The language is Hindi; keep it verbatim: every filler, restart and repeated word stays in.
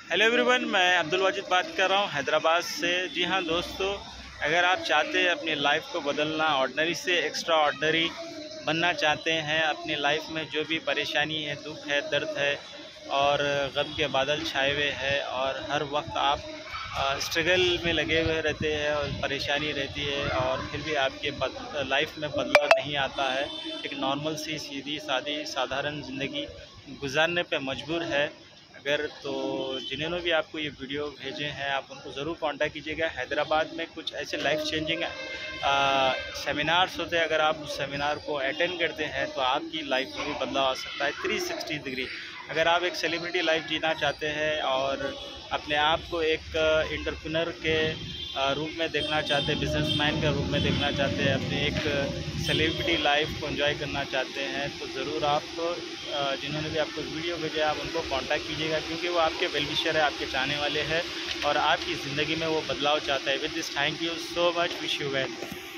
हेलो एवरीवन, मैं अब्दुल वाजिद बात कर रहा हूँ हैदराबाद से। जी हाँ दोस्तों, अगर आप चाहते हैं अपनी लाइफ को बदलना, ऑर्डिनरी से एक्स्ट्रा ऑर्डिनरी बनना चाहते हैं, अपनी लाइफ में जो भी परेशानी है, दुख है, दर्द है और गम के बादल छाए हुए हैं और हर वक्त आप स्ट्रगल में लगे हुए रहते हैं और परेशानी रहती है और फिर भी आपके लाइफ में बदलाव नहीं आता है, एक नॉर्मल सी सीधी सादी साधारण ज़िंदगी गुजारने पे मजबूर है अगर, तो जिन्होंने भी आपको ये वीडियो भेजे हैं आप उनको ज़रूर कांटेक्ट कीजिएगा। हैदराबाद में कुछ ऐसे लाइफ चेंजिंग सेमिनार्स होते हैं, अगर आप उस सेमिनार को अटेंड करते हैं तो आपकी लाइफ में भी बदलाव आ सकता है थ्री सिक्सटी डिग्री। अगर आप एक सेलिब्रिटी लाइफ जीना चाहते हैं और अपने आप को एक एंटरप्रेन्योर के रूप में देखना चाहते हैं, बिजनेसमैन के रूप में देखना चाहते हैं, अपने एक सेलिब्रिटी लाइफ को एंजॉय करना चाहते हैं, तो ज़रूर आप जिन्होंने भी आपको वीडियो भेजा आप उनको कांटेक्ट कीजिएगा, क्योंकि वो आपके वेल विशर है, आपके चाहने वाले हैं और आपकी ज़िंदगी में वो बदलाव चाहता है। With this thank you so much, wish you well.